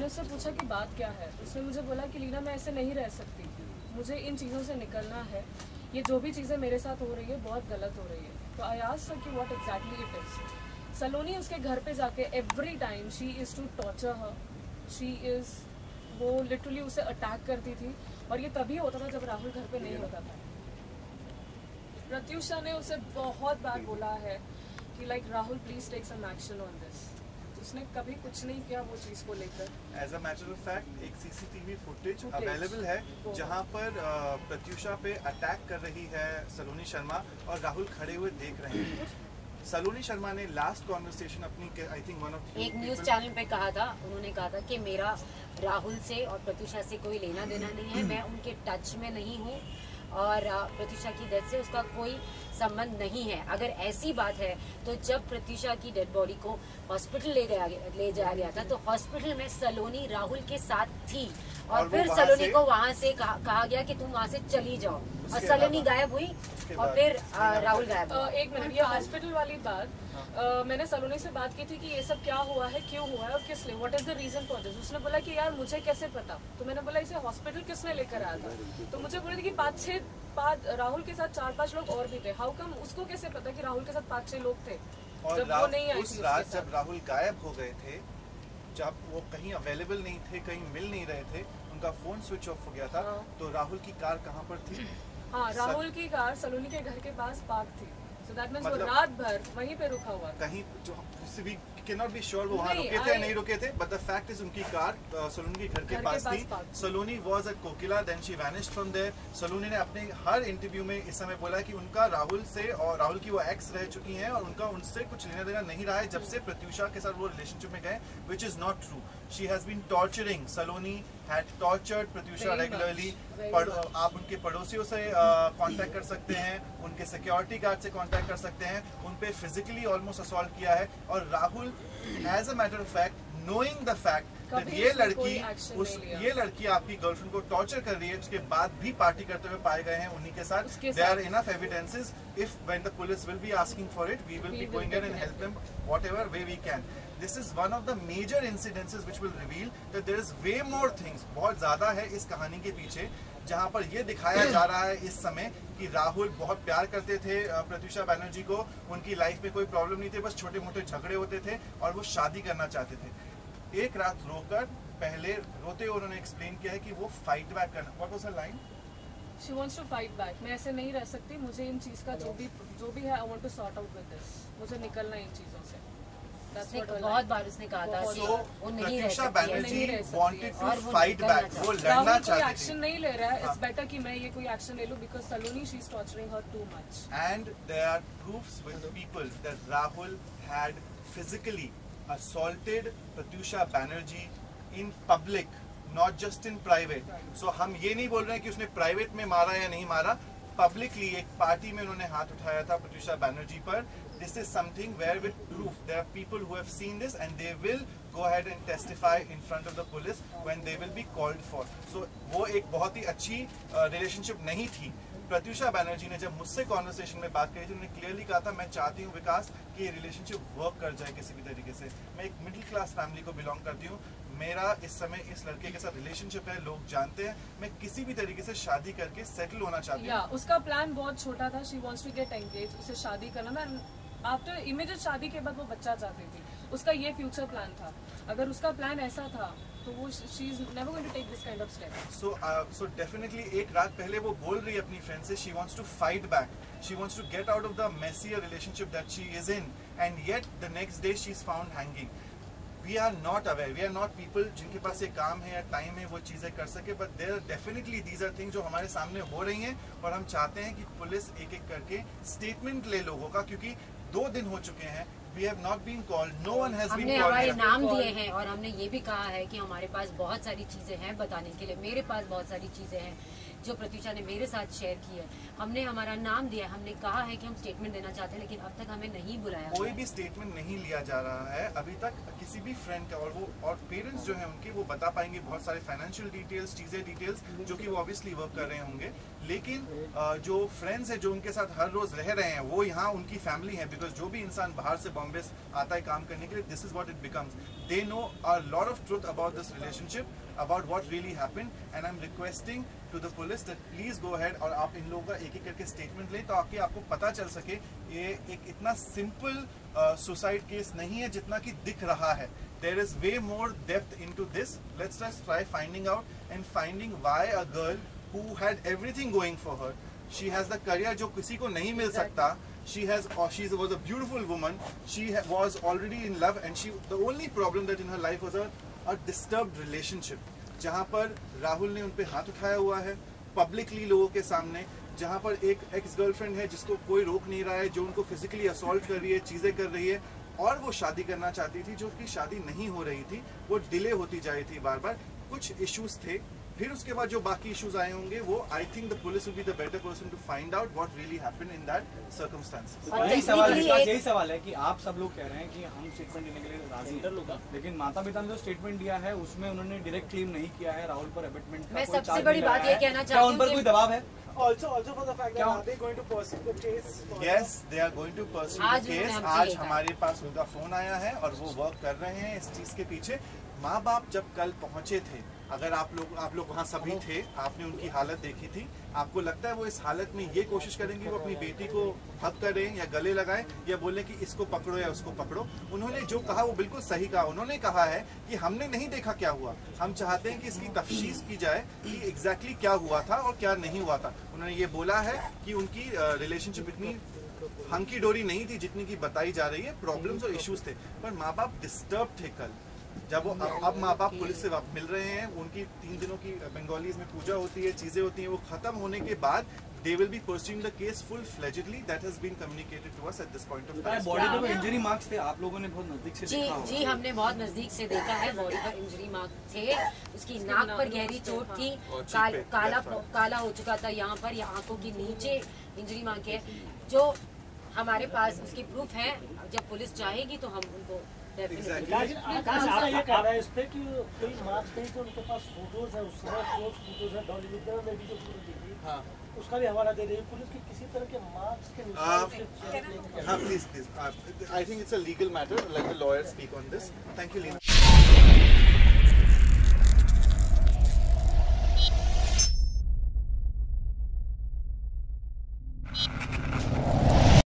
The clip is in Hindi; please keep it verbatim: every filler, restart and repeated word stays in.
उससे पूछा कि बात क्या है, उसने मुझे बोला कि लीना मैं ऐसे नहीं रह सकती, मुझे इन चीज़ों से निकलना है, ये जो भी चीज़ें मेरे साथ हो रही है बहुत गलत हो रही है। तो आई आस्क्ड हर कि what exactly it is. Saloni उसके घर पे जाके every time she is to torture her, she is, वो लिटरली उसे अटैक करती थी, और ये तभी होता था जब राहुल घर पे नहीं होता था। प्रत्युषा ने उसे बहुत बार बोला है कि like Rahul please take some action on this, उसने कभी कुछ नहीं किया वो चीज को लेकर। As a matter of fact एक सीसीटीवी फुटेज अवेलेबल है जहां पर प्रत्युषा पे अटैक कर रही है सलोनी शर्मा और राहुल खड़े हुए देख रहे हैं। सलोनी शर्मा ने लास्ट कॉन्वर्सेशन अपनी आई थिंक वन ऑफ एक न्यूज चैनल पे कहा था, उन्होंने कहा था कि मेरा राहुल से और प्रत्युषा से कोई लेना देना नहीं है, मैं उनके टच में नहीं हूँ और प्रत्युषा की डेथ से उसका कोई संबंध नहीं है। अगर ऐसी बात है तो जब प्रत्युषा की डेड बॉडी को हॉस्पिटल ले गया ले जाया गया था तो हॉस्पिटल में सलोनी राहुल के साथ थी और, और फिर सलोनी को वहाँ से कहा, कहा गया कि तुम वहाँ से चली जाओ और सलोनी गायब हुई और फिर राहुल गायब हुआ। एक मिनट, ये हॉस्पिटल वाली बात आ, मैंने सलोनी से बात की थी कि ये सब क्या हुआ है, क्यों हुआ है और किस लिए, what is the reason for this. उसने बोला कि यार मुझे कैसे पता, तो मैंने बोला इसे हॉस्पिटल किसने लेकर आया था, तो मुझे बोली थी कि पाँच छह पाँच राहुल के साथ चार पांच लोग और भी थे। हाउ कम उसको कैसे पता कि राहुल के साथ पाँच छह लोग थे और जब वो नहीं आई उस रात जब राहुल गायब हो गए थे, जब वो कहीं अवेलेबल नहीं थे, कहीं मिल नहीं रहे थे, उनका फोन स्विच ऑफ हो गया था, तो राहुल की कार कहाँ पर थी? हाँ, राहुल की कार सलोनी के घर के पास पार्क थी, सो दैट मींस वो रात भर वहीं पे रुका हुआ था। कहीं जो किसी भी कैन नॉट बी श्योर वो वहाँ रुके थे नहीं रुके थे, बट द फैक्ट इज उनकी कार सलोनी के घर के पास थी। Saloni was at Kokila, then she vanished from there. Saloni ने अपने हर इंटरव्यू में इस समय बोला कि उनका राहुल से और राहुल की वो एक्स रह चुकी हैं और उनका उनसे कुछ लेना देना नहीं रहा है जब से प्रत्युषा के साथ वो रिलेशनशिप में गए, which is not true. She has been torturing, Saloni had tortured Pratyusha regularly. आप उनके पड़ोसियों से कांटेक्ट कर सकते हैं, उनके सिक्योरिटी गार्ड से कांटेक्ट कर सकते हैं, उन पे फिजिकली ऑलमोस्ट असॉल्ट किया है। और Rahul as a matter of fact, knowing the fact that ये लड़की उस ये लड़की आपकी गर्लफ्रेंड को टॉर्चर कर रही है, उसके बाद भी पार्टी करते हुए पाए गए हैं उन्हीं के साथ। There are enough evidences, if when the police will be asking for it, we will be going in and help them whatever way we can. This is one of the major incidences which will reveal that there is way more things, बहुत ज्यादा है इस कहानी के पीछे, जहाँ पर ये दिखाया जा रहा है इस समय कि राहुल बहुत प्यार करते थे प्रत्युषा बनर्जी को, उनकी लाइफ में कोई प्रॉब्लम नहीं थे, बस छोटे मोटे झगड़े होते थे और वो शादी करना चाहते थे। एक रात रोकर पहले रोते हुए उन्होंने एक्सप्लेन किया है कि वो फाइट बैक करना। What was her line? She wants to fight back. मैं ऐसे नहीं रह सकती, मुझे इन चीज का जो भी जो भी है I want to sort out with this, मुझे निकलना है इन चीजों से। बहुत बार उसने कहा था कि वो नहीं रह सकती, wanted to fight back, वो लड़ना चाहती थी। एक्शन नहीं ले रहा है, इट्स बेटर कि मैं ये कोई एक्शन ले लूं because Saloni she is torturing her too much. And there are proofs with people that Rahul had physically assaulted Pratyusha Banerjee in public, not just in private. So हम ये नहीं बोल रहे हैं कि उसने प्राइवेट में मारा या नहीं मारा, पब्लिकली एक पार्टी में उन्होंने हाथ उठाया था प्रत्युषा बनर्जी पर। This is something where with proof there are people who have seen this and they will go ahead and testify in front of the police when they will be called for. So वो एक बहुत ही अच्छी रिलेशनशिप uh, नहीं थी। प्रत्युषा बनर्जी ने जब मुझसे कॉन्वर्सेशन में बात करी थी, उन्होंने क्लियरली कहा था मैं चाहती हूँ विकास कि ये रिलेशनशिप वर्क कर जाए किसी भी तरीके से। मैं एक मिडिल क्लास फैमिली को बिलोंग करती हूँ, मेरा इस समय इस लड़के के साथ रिलेशनशिप है, लोग जानते हैं, मैं किसी भी तरीके से शादी करके सेटल होना चाहती हूँ। उसका प्लान बहुत छोटा था, she wants to get engage, उसे शादी करना ना, आफ्टर इमीडिएट शादी के बाद वो बच्चा चाहती थी, उसका ये फ्यूचर प्लान था। अगर उसका प्लान ऐसा था तो वो she is never going to take this kind of step. So so definitely एक रात पहले वो बोल रही है अपनी फ्रेंड से, she wants to fight back, she wants to get out of the messier relationship that she is in, and yet the next day she is found hanging. We are not aware, we are not people जिनके पास ये काम है या टाइम है वो चीज़ें कर सके, but there definitely these are things जो हमारे सामने हो रही हैं और हम चाहते हैं कि पुलिस एक एक करके स्टेटमेंट ले लोगों का, क्योंकि दो दिन हो चुके हैं, we have not been called, no one has been called. हमने हमारे नाम दिए हैं और हमने ये भी कहा है कि हमारे पास बहुत सारी चीजें हैं बताने के लिए, मेरे पास बहुत सारी चीजें हैं जो प्रत्युषा ने मेरे साथ शेयर की है, हमने हमारा नाम दिया, हमने कहा है कि हम स्टेटमेंट देना चाहते हैं, लेकिन अब तक हमें नहीं बुलाया। कोई भी स्टेटमेंट नहीं लिया जा रहा है अभी तक किसी भी फ्रेंड का, और वो और पेरेंट्स जो हैं उनके वो बता पाएंगे बहुत सारे फाइनेंशियल डिटेल्स, चीजें डिटेल्स जो कि वो ऑब्वियसली वर्क कर रहे होंगे, लेकिन जो फ्रेंड्स है जो उनके साथ हर रोज रह रहे हैं वो यहाँ उनकी फैमिली है, बिकॉज जो भी इंसान बाहर से बॉम्बे आता है काम करने के लिए, this is what it becomes. They know a lot of truth about this relationship, about what really happened, and I am requesting to the police that please go ahead और आप इन लोगों का एक एक करके स्टेटमेंट लें, ताकि आपको पता चल सके ये एक इतना सिंपल सुसाइड केस नहीं है जितना कि दिख रहा है. There is way more depth into this. Let's just try finding out and finding why a girl who had everything going for her, she has the career जो किसी को नहीं मिल सकता. She has, or she was a beautiful woman. She was already in love, and she the only problem that in her life was a a disturbed relationship. जहाँ पर राहुल ने उन पे हाथ उठाया हुआ है पब्लिकली लोगों के सामने, जहाँ पर एक एक्स गर्लफ्रेंड है जिसको कोई रोक नहीं रहा है, जो उनको फिजिकली असॉल्ट कर रही है, चीजें कर रही है, और वो शादी करना चाहती थी, जो कि शादी नहीं हो रही थी, वो डिले होती जा रही थी बार बार. कुछ इश्यूज थे, फिर उसके बाद जो बाकी इश्यूज आए होंगे वो I think the police will be the better person to find out what really happened in that circumstances. यही सवाल है, यही सवाल है कि आप सब लोग कह रहे हैं कि हम स्टेटमेंट देने के लिए राजी हैं, लेकिन माता पिता ने जो स्टेटमेंट दिया है उसमें उन्होंने डायरेक्ट क्लेम नहीं किया है राहुल पर अबेटमेंट का. मैं सबसे बड़ी बात ये कहना चाहती हूं, उन पर कोई दबाव है? Also, also for the fact that are they going to pursue the case? Yes, they are going to pursue the case. आज हमारे पास उनका फोन आया है और वो वर्क कर रहे हैं इस चीज के पीछे. माँ बाप जब कल पहुंचे थे, अगर आप लोग आप लोग वहाँ सभी थे, आपने उनकी हालत देखी थी, आपको लगता है वो इस हालत में ये कोशिश करेंगे वो अपनी बेटी को हक करें या गले लगाएं या बोले कि इसको पकड़ो या उसको पकड़ो? उन्होंने जो कहा वो बिल्कुल सही कहा. उन्होंने कहा है कि हमने नहीं देखा क्या हुआ, हम चाहते हैं कि इसकी तफ्तीश की जाए कि एग्जैक्टली क्या हुआ था और क्या नहीं हुआ था. उन्होंने ये बोला है कि उनकी रिलेशनशिप इतनी हंकी डोरी नहीं थी जितनी की बताई जा रही है. प्रॉब्लम्स और इश्यूज थे, पर माँ बाप डिस्टर्ब थे कल. जब वो अब, अब माँ बाप पुलिस से मिल रहे हैं, उनकी तीन दिनों की बंगालीज में पूजा होती है, चीजें होती हैं, वो खत्म होने के बाद they will be pursuing the case full fledgedly. That has been communicated to us at this point of time. Body पर इंजरी मार्क्स थे, आप लोगों ने बहुत नजदीक से जी देखा. जी हमने बहुत नजदीक से देखा है. बॉडी पर इंजरी मार्क थे, उसकी नाक पर गहरी चोट थी, काल, काला काला हो चुका था यहाँ पर, या आंखों के नीचे इंजरी मार्क है, जो हमारे पास उसकी प्रूफ है. जब पुलिस चाहेगी तो हम उनको आपका ये कह रहा है इस पे कि कोई मार्क्स कहीं तो उनके पास फोटोज है, उस समय फोटोज है बॉलीवुड में भी जो पूरी दिखी, हाँ, उसका भी हवाला दे रही है पुलिस की. किसी तरह के मार्क्स के हाँ please please I think it's a legal matter, let the lawyer speak on this. Thank you Leena.